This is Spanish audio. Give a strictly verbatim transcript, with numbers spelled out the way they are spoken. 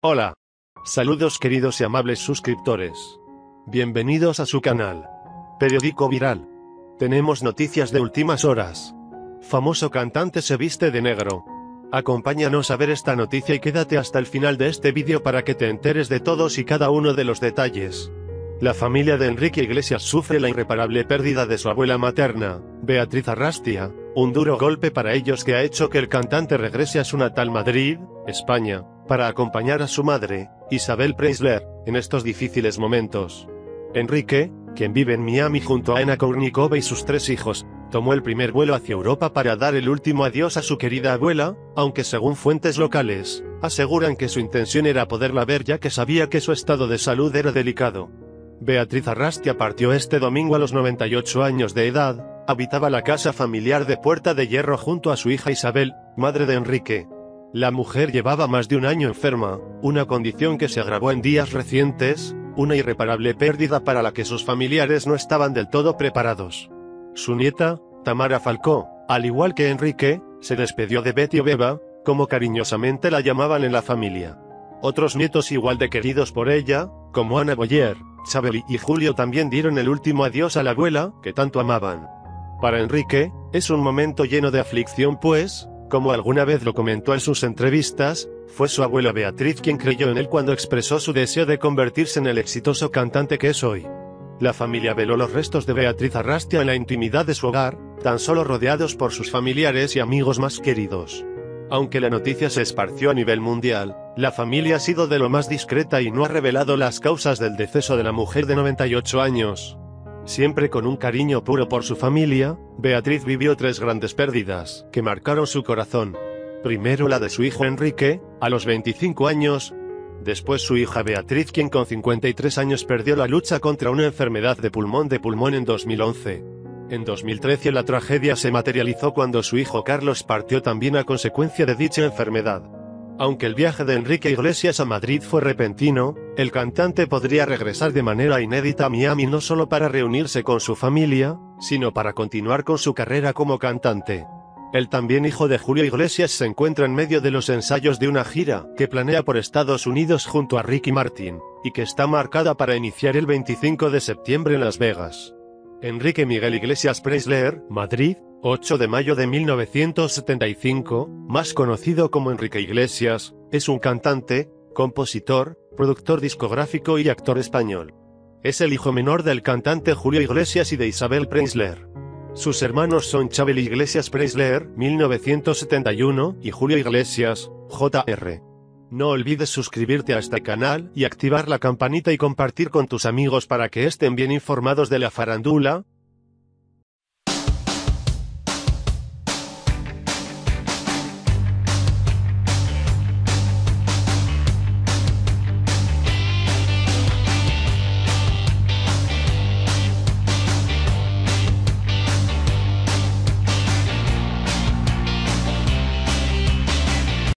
Hola. Saludos queridos y amables suscriptores. Bienvenidos a su canal. Periódico Viral. Tenemos noticias de últimas horas. Famoso cantante se viste de negro. Acompáñanos a ver esta noticia y quédate hasta el final de este vídeo para que te enteres de todos y cada uno de los detalles. La familia de Enrique Iglesias sufre la irreparable pérdida de su abuela materna, Beatriz Arrastia, un duro golpe para ellos que ha hecho que el cantante regrese a su natal Madrid, España, para acompañar a su madre, Isabel Preisler, en estos difíciles momentos. Enrique, quien vive en Miami junto a Anna Kournikova y sus tres hijos, tomó el primer vuelo hacia Europa para dar el último adiós a su querida abuela, aunque según fuentes locales, aseguran que su intención era poderla ver ya que sabía que su estado de salud era delicado. Beatriz Arrastia partió este domingo a los noventa y ocho años de edad, habitaba la casa familiar de Puerta de Hierro junto a su hija Isabel, madre de Enrique. La mujer llevaba más de un año enferma, una condición que se agravó en días recientes, una irreparable pérdida para la que sus familiares no estaban del todo preparados. Su nieta, Tamara Falcó, al igual que Enrique, se despidió de Betty o Beba, como cariñosamente la llamaban en la familia. Otros nietos igual de queridos por ella, como Ana Boyer, Chabeli y Julio también dieron el último adiós a la abuela, que tanto amaban. Para Enrique, es un momento lleno de aflicción pues, como alguna vez lo comentó en sus entrevistas, fue su abuela Beatriz quien creyó en él cuando expresó su deseo de convertirse en el exitoso cantante que es hoy. La familia veló los restos de Beatriz Arrastia en la intimidad de su hogar, tan solo rodeados por sus familiares y amigos más queridos. Aunque la noticia se esparció a nivel mundial, la familia ha sido de lo más discreta y no ha revelado las causas del deceso de la mujer de noventa y ocho años. Siempre con un cariño puro por su familia, Beatriz vivió tres grandes pérdidas, que marcaron su corazón. Primero la de su hijo Enrique, a los veinticinco años. Después su hija Beatriz, quien con cincuenta y tres años perdió la lucha contra una enfermedad de pulmón de pulmón en dos mil once. En dos mil trece la tragedia se materializó cuando su hijo Carlos partió también a consecuencia de dicha enfermedad. Aunque el viaje de Enrique Iglesias a Madrid fue repentino, el cantante podría regresar de manera inédita a Miami no solo para reunirse con su familia, sino para continuar con su carrera como cantante. El también hijo de Julio Iglesias se encuentra en medio de los ensayos de una gira que planea por Estados Unidos junto a Ricky Martin, y que está marcada para iniciar el veinticinco de septiembre en Las Vegas. Enrique Miguel Iglesias Preisler, Madrid, ocho de mayo de mil novecientos setenta y cinco, más conocido como Enrique Iglesias, es un cantante, compositor, productor discográfico y actor español. Es el hijo menor del cantante Julio Iglesias y de Isabel Preisler. Sus hermanos son Chabeli Iglesias Preisler, mil novecientos setenta y uno, y Julio Iglesias, J R No olvides suscribirte a este canal y activar la campanita y compartir con tus amigos para que estén bien informados de la farándula,